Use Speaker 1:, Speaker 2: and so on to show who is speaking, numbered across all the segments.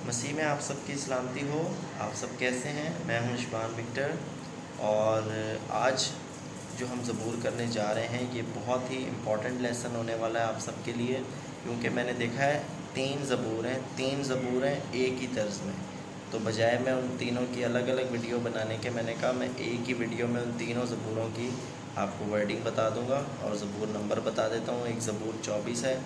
Speaker 1: मसीह में आप सबकी सलामती हो। आप सब कैसे हैं? मैं हूं शुभान विक्टर और आज जो हम ज़बूर करने जा रहे हैं ये बहुत ही इम्पॉर्टेंट लेसन होने वाला है आप सबके लिए, क्योंकि मैंने देखा है 3 ज़बूर हैं एक ही तर्ज़ में। तो बजाय मैं उन तीनों की अलग अलग वीडियो बनाने के, मैंने कहा मैं एक ही वीडियो में उन तीनों ज़बूरों की आपको वर्डिंग बता दूंगा और ज़बूर नंबर बता देता हूँ। एक ज़बूर 24 है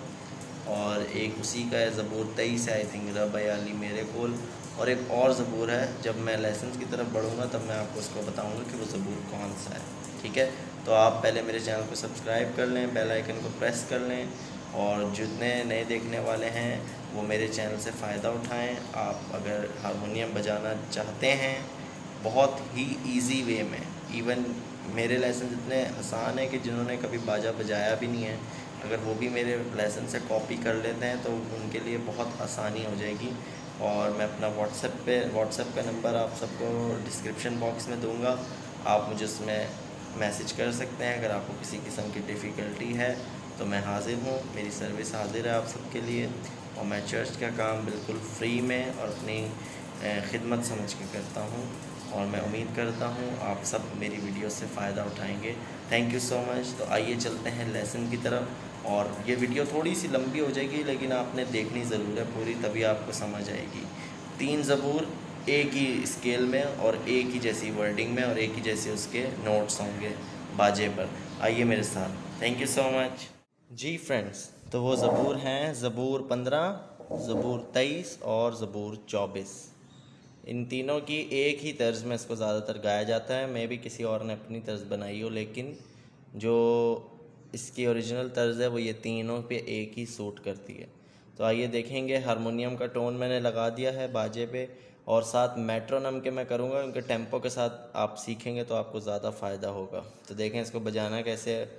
Speaker 1: और एक उसी का है ज़बूर 23 है, आई थिंक, रब अली मेरे कोल। और एक और ज़बूर है, जब मैं लेसन की तरफ बढ़ूँगा तब मैं आपको उसको बताऊँगा कि वो ज़बूर कौन सा है। ठीक है, तो आप पहले मेरे चैनल को सब्सक्राइब कर लें, बेल आइकन को प्रेस कर लें और जितने नए देखने वाले हैं वो मेरे चैनल से फ़ायदा उठाएं। आप अगर हारमोनियम बजाना चाहते हैं बहुत ही इजी वे में, इवन मेरे लेसन इतने आसान है कि जिन्होंने कभी बाजा बजाया भी नहीं है, अगर वो भी मेरे लेसन से कॉपी कर लेते हैं तो उनके लिए बहुत आसानी हो जाएगी। और मैं अपना व्हाट्सएप का नंबर आप सबको डिस्क्रिप्शन बॉक्स में दूंगा, आप मुझे उसमें मैसेज कर सकते हैं। अगर आपको किसी किस्म की डिफ़िकल्टी है तो मैं हाज़िर हूँ, मेरी सर्विस हाज़िर है आप सबके लिए। और मैं चर्च का काम बिल्कुल फ्री में और अपनी खिदमत समझ के करता हूँ और मैं उम्मीद करता हूँ आप सब मेरी वीडियो से फ़ायदा उठाएंगे। Thank you so much. तो आइए चलते हैं लेसन की तरफ। और ये वीडियो थोड़ी सी लंबी हो जाएगी लेकिन आपने देखनी ज़रूर है पूरी, तभी आपको समझ आएगी। 3 ज़बूर एक ही स्केल में और एक ही जैसी वर्डिंग में और एक ही जैसे उसके नोट्स होंगे बाजे पर। आइए मेरे साथ। थैंक यू सो मच जी फ्रेंड्स। तो वो ज़बूर हैं ज़बूर 15, ज़बूर 23 और ज़बूर 24। इन तीनों की एक ही तर्ज़ में इसको ज़्यादातर गाया जाता है। मैं भी किसी और ने अपनी तर्ज़ बनाई हो, लेकिन जो इसकी ओरिजिनल तर्ज़ है वो ये तीनों पे एक ही सूट करती है। तो आइए देखेंगे। हारमोनियम का टोन मैंने लगा दिया है बाजे पे और साथ मेट्रोनम के मैं करूँगा, उनके टेम्पो के साथ आप सीखेंगे तो आपको ज़्यादा फ़ायदा होगा। तो देखें इसको बजाना कैसे है।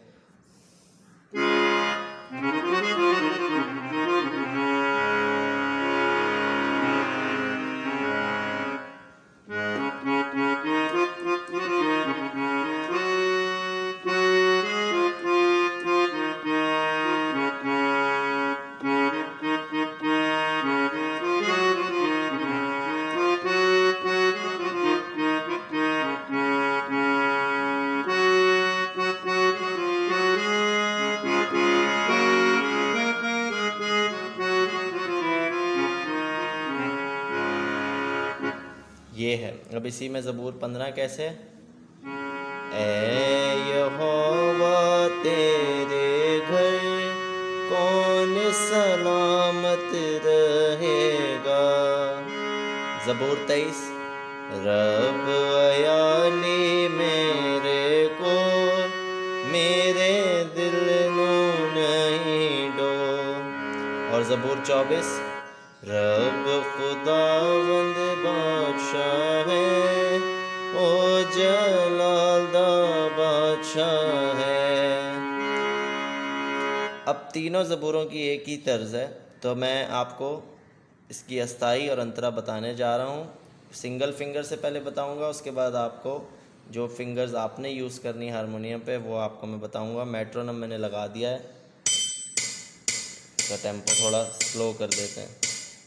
Speaker 1: ये है। अब इसी में ज़बूर 15 कैसे, ऐ यहोवा तेरे घर कौन सलामत रहेगा। ज़बूर 23, रब अयाली मेरे को मेरे दिल नो नहीं डो। और ज़बूर 24, रब खुदावंद बादशाह है, ओ जलाल दा बादशाह है। अब तीनों ज़बूरों की एक ही तर्ज़ है, तो मैं आपको इसकी अस्थाई और अंतरा बताने जा रहा हूँ। सिंगल फिंगर से पहले बताऊँगा, उसके बाद आपको जो फिंगर्स आपने यूज़ करनी हारमोनियम पे वो आपको मैं बताऊँगा। मेट्रोनम मैंने लगा दिया है, इसका टेम्पो थोड़ा स्लो कर देते हैं।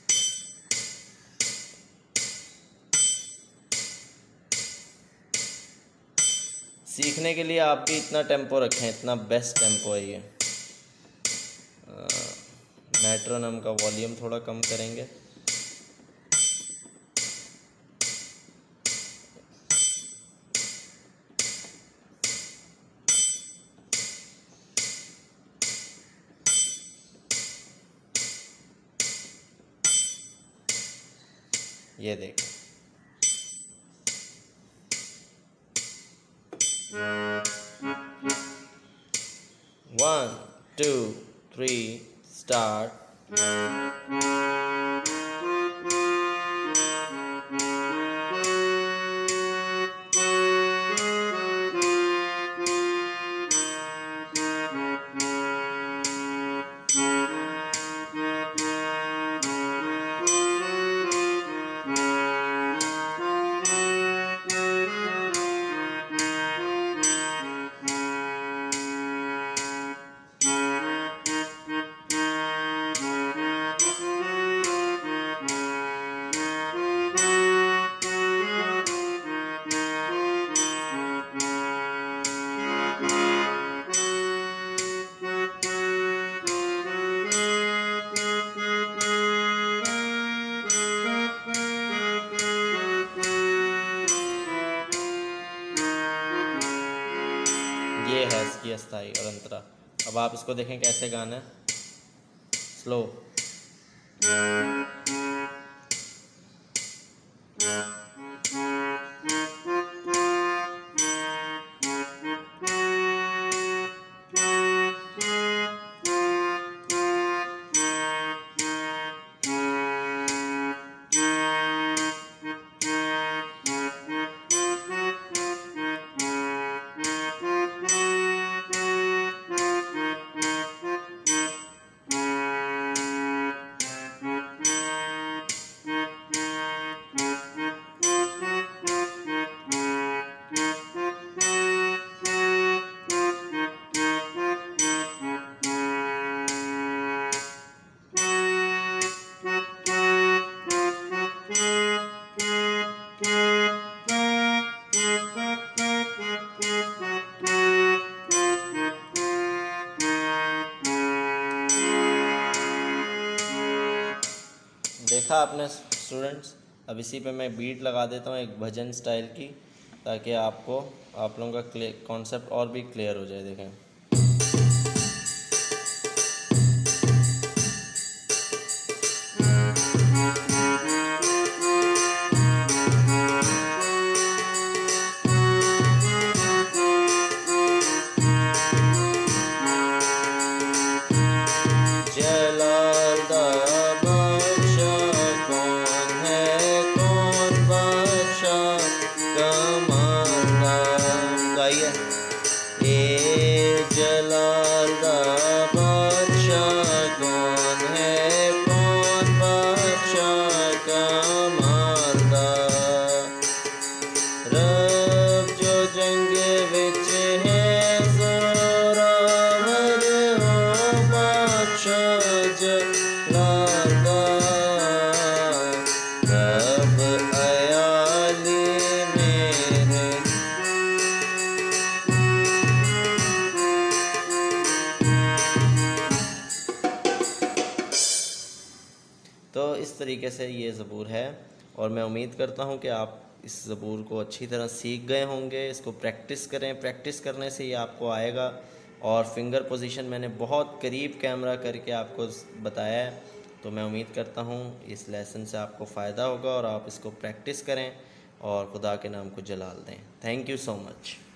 Speaker 1: सीखने के लिए आप भी इतना टेम्पो रखें, इतना बेस्ट टेम्पो है ये। मेट्रोनम का वॉल्यूम थोड़ा कम करेंगे। ये देखें, 1 2 3 स्टार्ट। की अस्थाई और अंतरा। अब आप इसको देखें कैसे गाना है, स्लो। देखा आपने स्टूडेंट्स। अब इसी पे मैं बीट लगा देता हूँ एक भजन स्टाइल की, ताकि आप लोगों का कॉन्सेप्ट और भी क्लियर हो जाए। देखें, जलाल दा बादशाह कौन है, कौन बादशाह कमाल दा। रब जो जंग विच है जोरावर हो, बादशाह जलाल दा। रब अयाली मेरे तो इस तरीके से ये ज़बूर है, और मैं उम्मीद करता हूँ कि आप इस ज़बूर को अच्छी तरह सीख गए होंगे। इसको प्रैक्टिस करें, प्रैक्टिस करने से ये आपको आएगा। और फिंगर पोजीशन मैंने बहुत करीब कैमरा करके आपको बताया है, तो मैं उम्मीद करता हूँ इस लेसन से आपको फ़ायदा होगा और आप इसको प्रैक्टिस करें और खुदा के नाम को जलाल दें। Thank you so much.